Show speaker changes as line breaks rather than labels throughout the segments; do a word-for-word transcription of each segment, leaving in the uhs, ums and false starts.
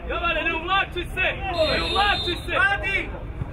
Jovane, ne uvlači se! Ne uvlači se! Radi!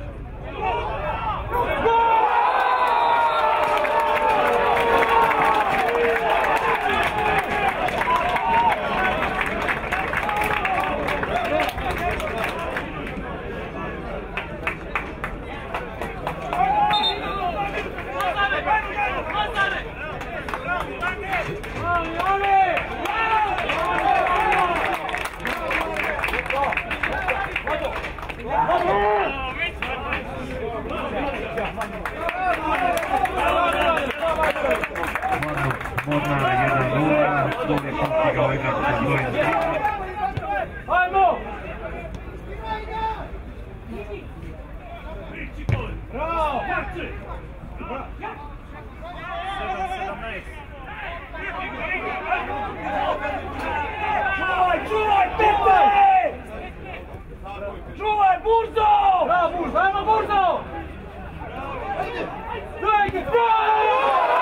Mornar jedan nula, drugi postigao igram sa brojem tri.
Ajmo! Bravo! Čuvaj, čuvaj, Pepe! Čuvaj, Burzo! Bravo, Burzo, ajmo Burzo! Dajte, bravo!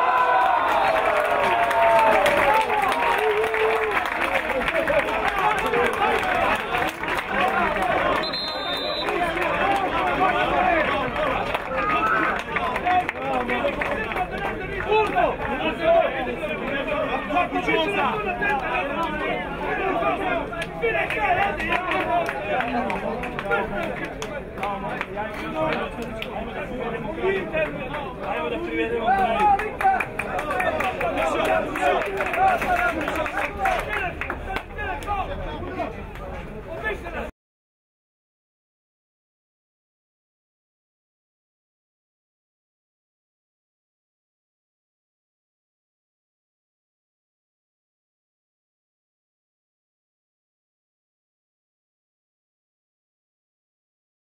Ajmo da privedemo kraju.